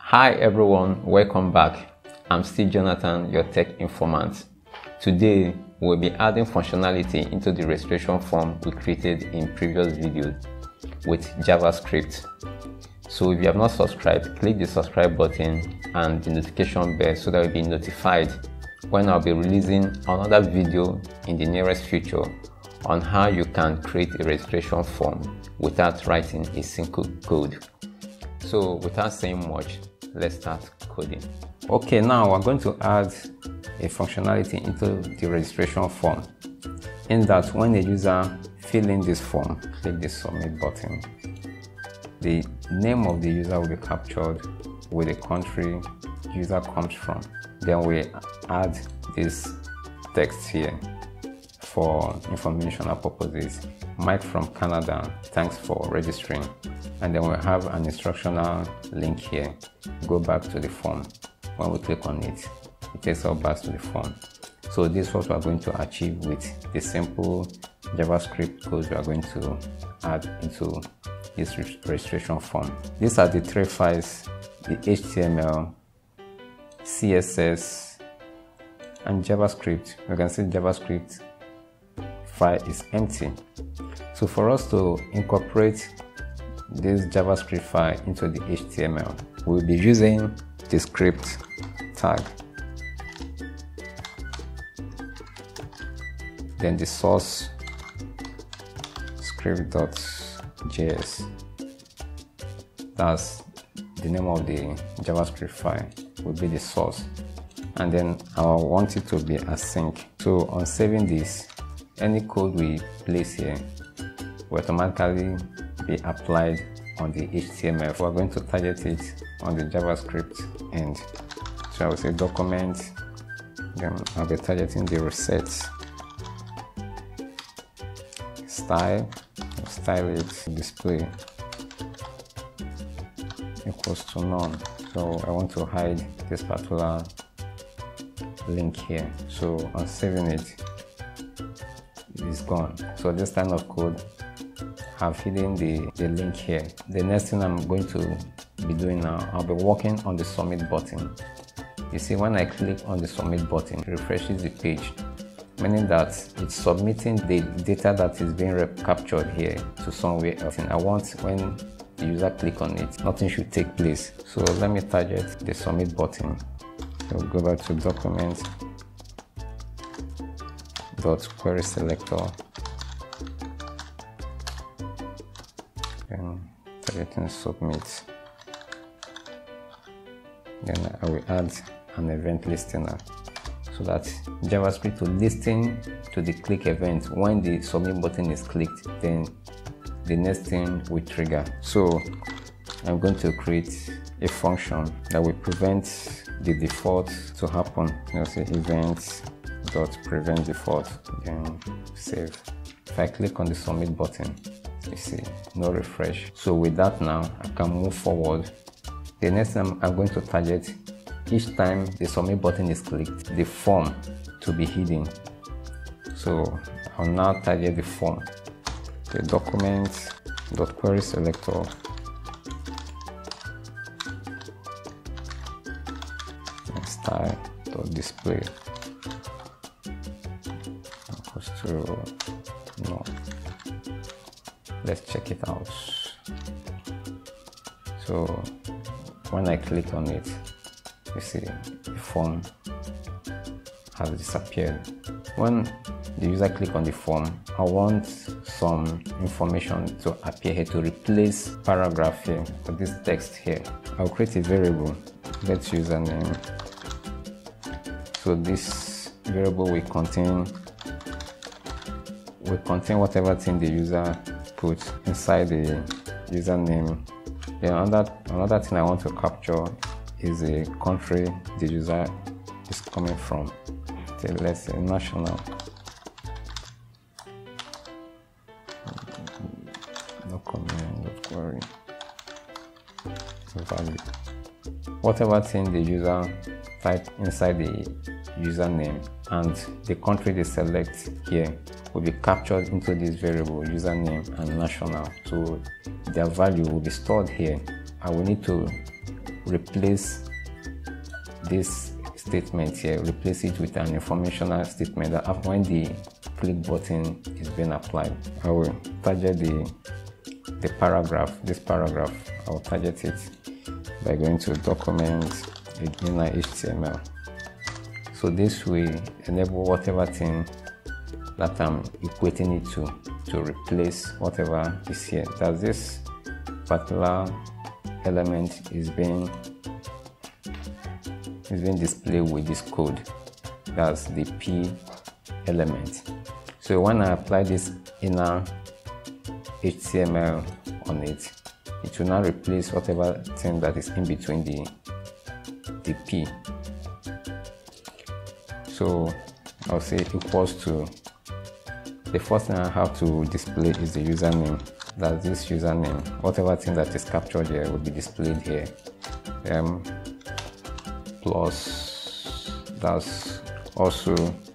Hi everyone, welcome back. I'm still Jonathan, your tech informant. Today, we'll be adding functionality into the registration form we created in previous videos with JavaScript. So if you have not subscribed, click the subscribe button and the notification bell so that you'll be notified when I'll be releasing another video in the nearest future on how you can create a registration form without writing a single code. So without saying much, let's start coding. Okay, now we're going to add a functionality into the registration form in that when a user fills in this form, click the submit button. The name of the user will be captured with the country user comes from. Then we add this text here for informational purposes. Mike from Canada, thanks for registering. And then we have an instructional link here. Go back to the form. When we click on it, it takes us back to the form. So this is what we are going to achieve with the simple JavaScript code we are going to add into this registration form. These are the three files: the HTML, CSS, and JavaScript. You can see JavaScript file is empty. So for us to incorporate this JavaScript file into the HTML, we'll be using the script tag, then the source script.js. That's the name of the JavaScript file, will be the source, and then I want it to be async. So on saving this, any code we place here will automatically be applied on the HTML. We're going to target it on the JavaScript end. So I will say document, then I'll be targeting the reset style it display equals to none. So I want to hide this particular link here. So on saving it, it is gone. So this kind of code, have hidden the link here. The next thing I'm going to be doing now, I'll be working on the submit button. You see, when I click on the submit button, it refreshes the page, meaning that it's submitting the data that is being captured here to somewhere else. And I want when the user click on it, nothing should take place. So let me target the submit button. So go back to document query selector, and targeting submit. Then I will add an event listener so that JavaScript will listen to the click event. When the submit button is clicked, then the next thing will trigger. So I'm going to create a function that will prevent the default to happen. Say event.prevent default, then save. If I click on the submit button, you see no refresh. So with that, now I can move forward. The next time I'm going to target, each time the submit button is clicked, the form to be hidden. So I'll now target the form. The document.query selector, and style.display equals to no. Let's check it out. So when I click on it, you see the form has disappeared. When the user click on the form, I want some information to appear here to replace paragraph here for this text here. I'll create a variable. Let's username. So this variable will contain whatever thing the user put inside the username. Then another thing I want to capture is the country the user is coming from. So let's say national. Document.query value. Whatever thing the user type inside the username and the country they select here will be captured into this variable username and national. So their value will be stored here. I will need to replace this statement here, replace it with an informational statement that when the click button is being applied. I will target the paragraph, this paragraph. I will target it by going to document, inner HTML. So this will enable whatever thing that I'm equating it to replace whatever is here. That this particular element is being displayed with this code. That's the P element. So when I apply this inner HTML on it, it will now replace whatever thing that is in between the P. So I'll say equals to, the first thing I have to display is the username. That's this username. Whatever thing that is captured here will be displayed here. Plus, that's also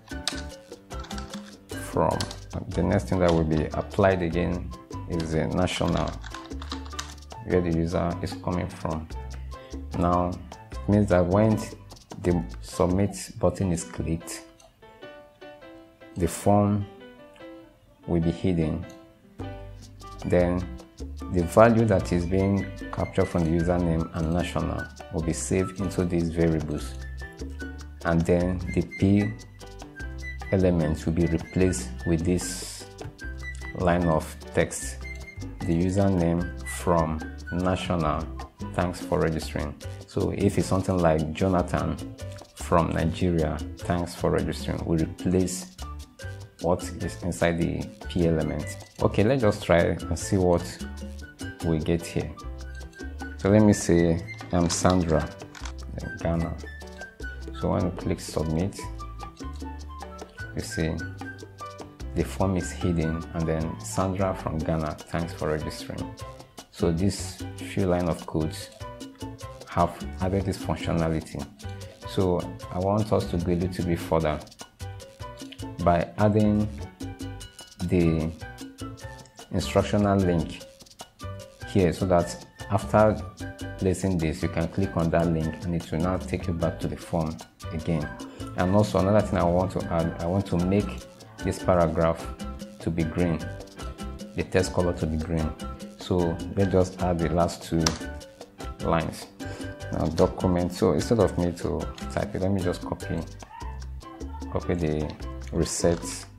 from. The next thing that will be applied again is the national, where the user is coming from. Now, it means that when the submit button is clicked, the form will be hidden. Then the value that is being captured from the username and national will be saved into these variables, and then the P element will be replaced with this line of text: the username from national, thanks for registering. So if it's something like Jonathan from Nigeria, thanks for registering, we replace what is inside the P element. Okay, let's just try and see what we get here. So let me say I'm Sandra, Ghana. So when we click submit, you see the form is hidden, and then Sandra from Ghana, thanks for registering. So these few line of codes have added this functionality. So I want us to go a little bit further by adding the instructional link here, so that after placing this, you can click on that link and it will now take you back to the form again. And also another thing I want to add, I want to make this paragraph to be green, the text color to be green. So let's just add the last two lines. Now document, so instead of me to type it, let me just copy the reset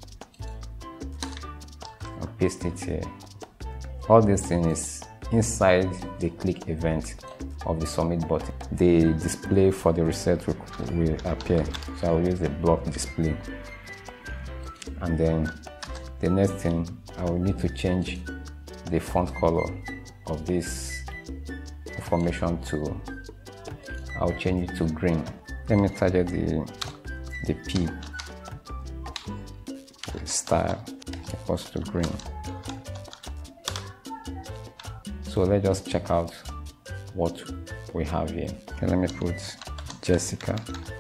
and paste it here. All this thing is inside the click event of the submit button. The display for the reset will appear, so I will use the block display. And then the next thing, I will need to change the font color of this information to, I'll change it to green. Let me target the P, the style equals to green. So let's just check out what we have here. Okay, let me put Jessica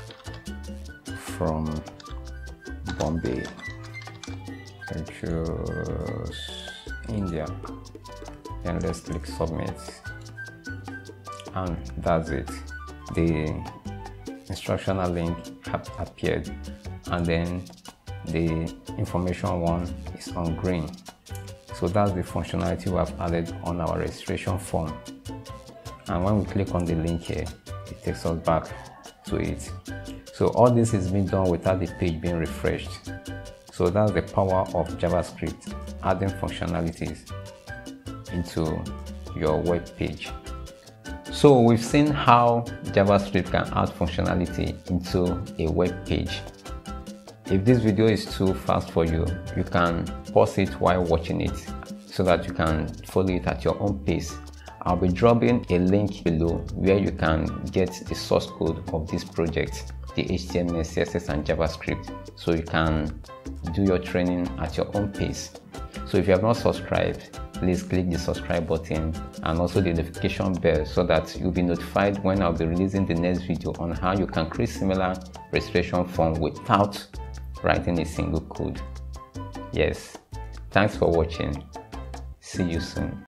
from Bombay. I choose India. Then let's click submit. And that's it. The instructional link have appeared, and then the information one is on green. So that's the functionality we have added on our registration form. And when we click on the link here, it takes us back to it. So all this is being done without the page being refreshed. So that's the power of JavaScript, adding functionalities into your web page. So we've seen how JavaScript can add functionality into a web page. If this video is too fast for you, you can pause it while watching it so that you can follow it at your own pace. I'll be dropping a link below where you can get the source code of this project, the HTML, CSS and JavaScript, so you can do your training at your own pace. So if you have not subscribed, please click the subscribe button and also the notification bell so that you'll be notified when I'll be releasing the next video on how you can create similar registration form without writing a single code. Yes, thanks for watching. See you soon.